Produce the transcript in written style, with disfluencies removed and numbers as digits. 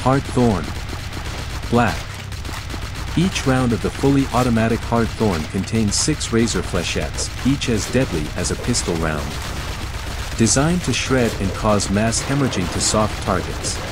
Hard Thorn. Black. Each round of the fully automatic Hard Thorn contains 6 razor flechettes, each as deadly as a pistol round. Designed to shred and cause mass hemorrhaging to soft targets.